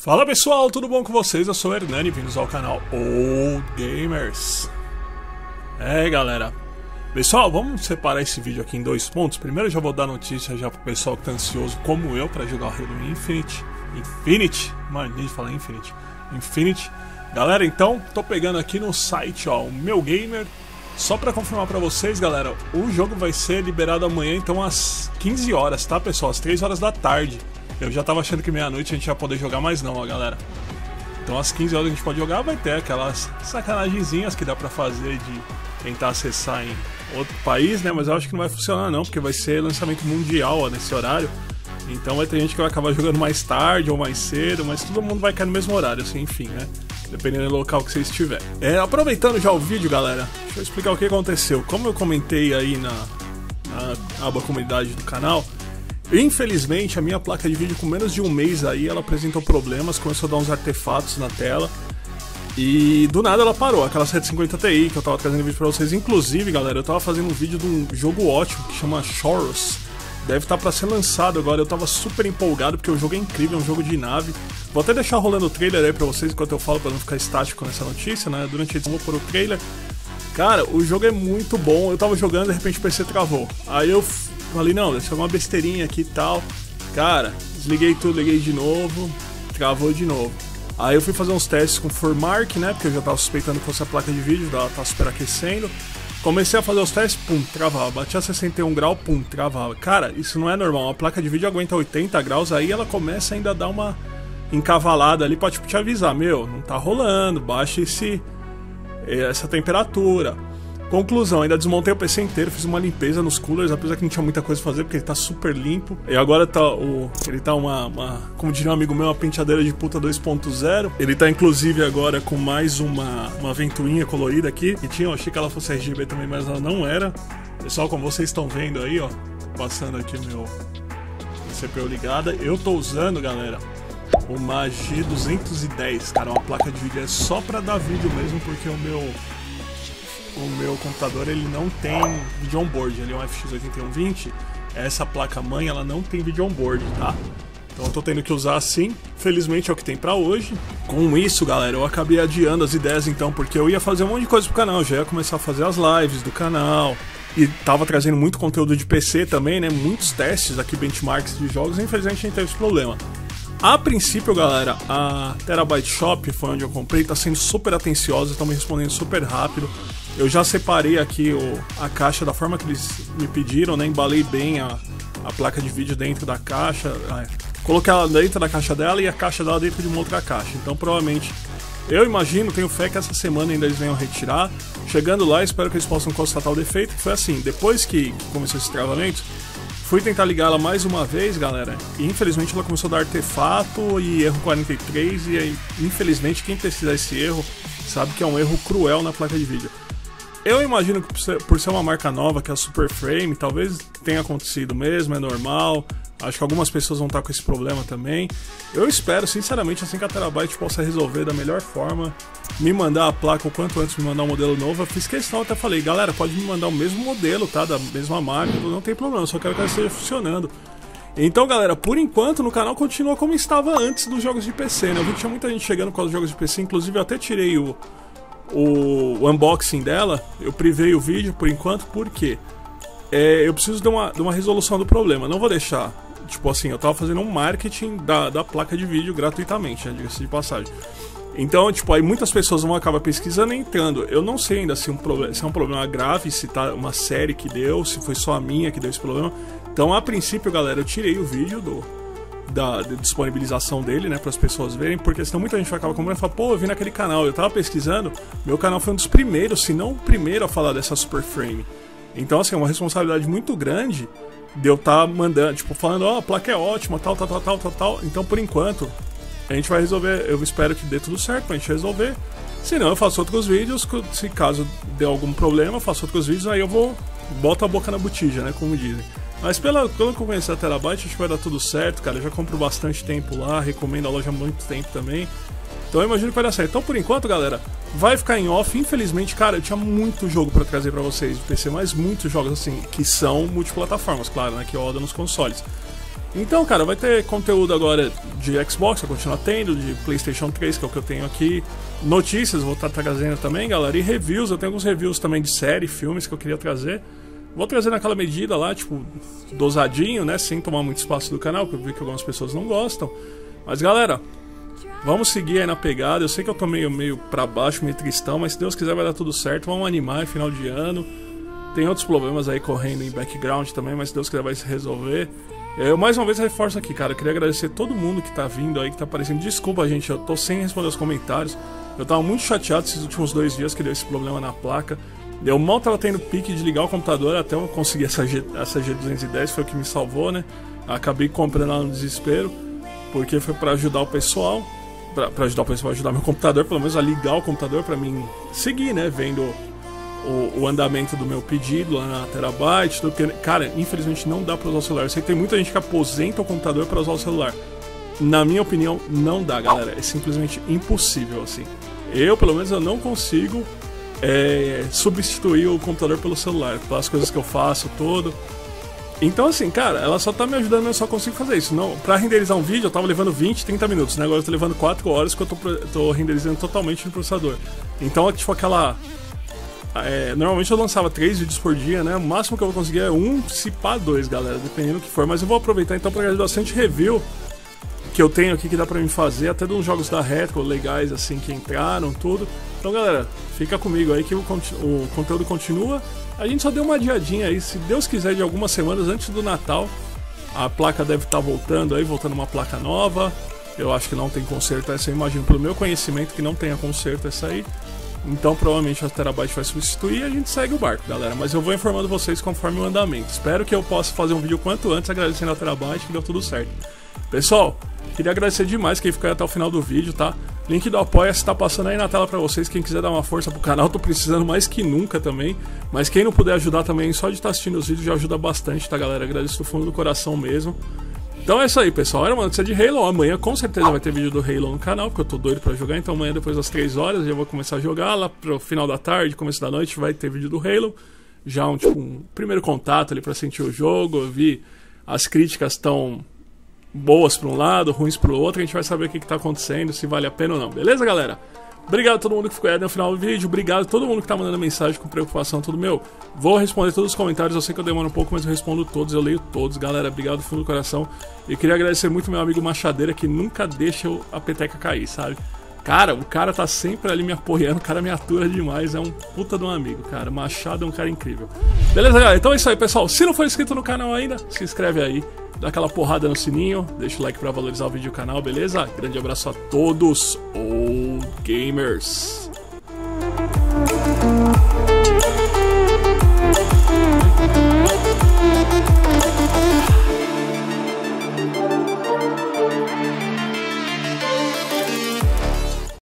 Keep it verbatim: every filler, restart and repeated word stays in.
Fala pessoal, tudo bom com vocês? Eu sou o Hernani, bem-vindos ao canal Old Gamers. É galera, pessoal, vamos separar esse vídeo aqui em dois pontos. Primeiro eu já vou dar notícia já pro pessoal que tá ansioso como eu pra jogar o Halo Infinite. Infinite, mano, nem de falar Infinite Infinite. Galera, então, tô pegando aqui no site, ó, o Meu Gamer. Só pra confirmar pra vocês, galera, o jogo vai ser liberado amanhã, então às quinze horas, tá pessoal? Às três horas da tarde. Eu já tava achando que meia-noite a gente ia poder jogar, mas não, ó, galera. Então às quinze horas a gente pode jogar, vai ter aquelas sacanagenzinhas que dá pra fazer de tentar acessar em outro país, né? Mas eu acho que não vai funcionar não, porque vai ser lançamento mundial, ó, nesse horário. Então vai ter gente que vai acabar jogando mais tarde ou mais cedo, mas todo mundo vai cair no mesmo horário, assim, enfim, né? Dependendo do local que você estiver. É, aproveitando já o vídeo, galera, deixa eu explicar o que aconteceu. Como eu comentei aí na, na aba comunidade do canal, infelizmente a minha placa de vídeo com menos de um mês aí, ela apresentou problemas, começou a dar uns artefatos na tela. E do nada ela parou, aquela sete cinquenta Ti que eu tava trazendo vídeo pra vocês. Inclusive, galera, eu tava fazendo um vídeo de um jogo ótimo que chama Chorus. Deve estar pra ser lançado agora, eu tava super empolgado porque o jogo é incrível, é um jogo de nave. Vou até deixar rolando o trailer aí pra vocês enquanto eu falo, pra não ficar estático nessa notícia, né? Durante a edição eu vou pôr o trailer. Cara, o jogo é muito bom, eu tava jogando e de repente o P C travou. Aí eu falei, não, deixa eu uma besteirinha aqui e tal. Cara, desliguei tudo, liguei de novo, travou de novo. Aí eu fui fazer uns testes com Formark, né? Porque eu já tava suspeitando que fosse a placa de vídeo, ela tava superaquecendo. Comecei a fazer os testes, pum, travava. Batia sessenta e um graus, pum, travava. Cara, isso não é normal. A placa de vídeo aguenta oitenta graus, aí ela começa ainda a dar uma encavalada ali pra tipo, te avisar. Meu, não tá rolando, baixa esse, essa temperatura. Conclusão, ainda desmontei o P C inteiro, fiz uma limpeza nos coolers, apesar que não tinha muita coisa a fazer, porque ele tá super limpo. E agora tá o, ele tá uma, uma, como diria um amigo meu, uma penteadeira de puta dois ponto zero. Ele tá inclusive agora com mais uma, uma ventoinha colorida aqui. E tinha, eu achei que ela fosse R G B também, mas ela não era. Pessoal, como vocês estão vendo aí, ó, passando aqui o meu C P U ligada. Eu tô usando, galera, uma G duzentos e dez, cara, uma placa de vídeo, é só pra dar vídeo mesmo, porque o meu... O meu computador ele não tem vídeo on-board, ele é um F X oitenta e um vinte. Essa placa-mãe ela não tem vídeo on-board, tá? Então eu tô tendo que usar assim, felizmente é o que tem pra hoje. Com isso, galera, eu acabei adiando as ideias então, porque eu ia fazer um monte de coisa pro canal, já ia começar a fazer as lives do canal. E tava trazendo muito conteúdo de P C também, né? Muitos testes aqui, benchmarks de jogos, e infelizmente a gente teve esse problema. A princípio, galera, a Terabyte Shop foi onde eu comprei, tá sendo super atenciosa, estão me respondendo super rápido. Eu já separei aqui o, a caixa da forma que eles me pediram, né? Embalei bem a, a placa de vídeo dentro da caixa, ah, coloquei ela dentro da caixa dela e a caixa dela dentro de uma outra caixa. Então, provavelmente, eu imagino, tenho fé que essa semana ainda eles venham retirar. Chegando lá, espero que eles possam constatar o defeito, que foi assim, depois que, que começou esse travamento, fui tentar ligar ela mais uma vez, galera, e infelizmente ela começou a dar artefato e erro quarenta e três, e aí, infelizmente, quem pesquisar esse erro sabe que é um erro cruel na placa de vídeo. Eu imagino que por ser uma marca nova, que é a Super Frame, talvez tenha acontecido mesmo, é normal. Acho que algumas pessoas vão estar com esse problema também. Eu espero, sinceramente, assim que a Terabyte possa resolver da melhor forma, me mandar a placa o quanto antes, me mandar um modelo novo. Eu fiz questão, até falei, galera, pode me mandar o mesmo modelo, tá? Da mesma marca, não tem problema, só quero que ela esteja funcionando. Então, galera, por enquanto no canal continua como estava antes dos jogos de P C, né? Eu vi que tinha muita gente chegando com os jogos de P C, inclusive eu até tirei o... O, o unboxing dela, eu privei o vídeo por enquanto, porque é, eu preciso de uma, de uma resolução do problema. Não vou deixar, tipo assim, eu tava fazendo um marketing da, da placa de vídeo gratuitamente, né, diga-se de passagem. Então, tipo, aí muitas pessoas vão acabar pesquisando e entrando. Eu não sei ainda se, um problema, se é um problema grave, se tá uma série que deu, se foi só a minha que deu esse problema. Então, a princípio, galera, eu tirei o vídeo do... Da, da disponibilização dele, né, para as pessoas verem, porque senão muita gente vai acabar comprando e fala, pô, eu vi naquele canal, eu tava pesquisando, meu canal foi um dos primeiros, se não o primeiro a falar dessa Super Frame. Então, assim, é uma responsabilidade muito grande de eu estar tá mandando, tipo, falando, ó, oh, a placa é ótima, tal, tal, tal, tal, tal, tal. Então, por enquanto, a gente vai resolver, eu espero que dê tudo certo pra gente resolver. Se não, eu faço outros vídeos, se caso dê algum problema, eu faço outros vídeos, aí eu vou, boto a boca na botija, né, como dizem. Mas pela, pelo que eu conheci a Terabyte, acho que vai dar tudo certo, cara. Eu já compro bastante tempo lá, recomendo a loja há muito tempo também. Então eu imagino que vai dar certo. Então por enquanto, galera, vai ficar em off. Infelizmente, cara, eu tinha muito jogo pra trazer pra vocês de P C, mas muitos jogos assim, que são multiplataformas, claro, né, que roda nos consoles. Então, cara, vai ter conteúdo agora de Xbox, vai continuar tendo, de PlayStation três, que é o que eu tenho aqui. Notícias, vou estar trazendo também, galera. E reviews, eu tenho alguns reviews também de série, filmes que eu queria trazer. Vou trazer naquela medida lá, tipo, dosadinho, né? Sem tomar muito espaço do canal, porque eu vi que algumas pessoas não gostam. Mas, galera, vamos seguir aí na pegada. Eu sei que eu tô meio, meio pra baixo, meio tristão, mas se Deus quiser vai dar tudo certo. Vamos animar, é final de ano. Tem outros problemas aí correndo em background também, mas se Deus quiser vai se resolver. Eu mais uma vez reforço aqui, cara, eu queria agradecer todo mundo que tá vindo aí, que tá aparecendo. Desculpa, gente, eu tô sem responder os comentários. Eu tava muito chateado esses últimos dois dias que deu esse problema na placa. Eu mal tava tendo pique de ligar o computador até eu conseguir essa, G, essa G duzentos e dez, foi o que me salvou, né? Acabei comprando ela no desespero, porque foi pra ajudar o pessoal, pra, pra ajudar o pessoal a ajudar meu computador, pelo menos a ligar o computador pra mim seguir, né? Vendo O, o andamento do meu pedido lá na Terabyte, tudo que, cara, infelizmente não dá para usar o celular. Eu sei que tem muita gente que aposenta o computador para usar o celular. Na minha opinião, não dá, galera. É simplesmente impossível, assim. Eu, pelo menos, eu não consigo é, substituir o computador pelo celular, pelas coisas que eu faço, todo. Então, assim, cara, ela só tá me ajudando, eu só consigo fazer isso. Não, pra renderizar um vídeo, eu tava levando vinte, trinta minutos, né? Agora eu tô levando quatro horas, que eu tô, tô renderizando totalmente no processador. Então, tipo, aquela... É, normalmente eu lançava três vídeos por dia, né? O máximo que eu vou conseguir é um, se pá dois, galera, dependendo do que for. Mas eu vou aproveitar então para ajudar bastante review que eu tenho aqui que dá pra mim fazer, até de uns jogos da Retro legais assim que entraram, tudo. Então, galera, fica comigo aí que o, o conteúdo continua. A gente só deu uma adiadinha aí, se Deus quiser, de algumas semanas antes do Natal. A placa deve estar voltando aí, voltando uma placa nova. Eu acho que não tem conserto essa, eu imagino pelo meu conhecimento que não tenha conserto essa aí. Então provavelmente a Terabyte vai substituir e a gente segue o barco, galera. Mas eu vou informando vocês conforme o andamento. Espero que eu possa fazer um vídeo quanto antes agradecendo a Terabyte, que deu tudo certo. Pessoal, queria agradecer demais quem ficou aí até o final do vídeo, tá? Link do Apoia-se tá passando aí na tela pra vocês. Quem quiser dar uma força pro canal, tô precisando mais que nunca também. Mas quem não puder ajudar também, só de estar assistindo os vídeos já ajuda bastante, tá, galera? Agradeço do fundo do coração mesmo. Então é isso aí, pessoal. Era uma notícia de Halo. Amanhã com certeza vai ter vídeo do Halo no canal, porque eu tô doido pra jogar. Então amanhã, depois das três horas, já vou começar a jogar. Lá pro final da tarde, começo da noite, vai ter vídeo do Halo. Já um, tipo, um primeiro contato ali pra sentir o jogo. Eu vi as críticas tão boas pra um lado, ruins pro outro. A gente vai saber o que, que tá acontecendo, se vale a pena ou não. Beleza, galera? Obrigado a todo mundo que ficou aí no final do vídeo. Obrigado a todo mundo que tá mandando mensagem com preocupação, tudo meu. Vou responder todos os comentários. Eu sei que eu demoro um pouco, mas eu respondo todos, eu leio todos, galera. Obrigado do fundo do coração. E queria agradecer muito meu amigo Machadeira, que nunca deixa a peteca cair, sabe? Cara, o cara tá sempre ali me apoiando, o cara me atura demais. É um puta de um amigo, cara. Machado é um cara incrível. Beleza, galera? Então é isso aí, pessoal. Se não for inscrito no canal ainda, se inscreve aí. Dá aquela porrada no sininho, deixa o like pra valorizar o vídeo e o canal, beleza? Grande abraço a todos, Old Gamers!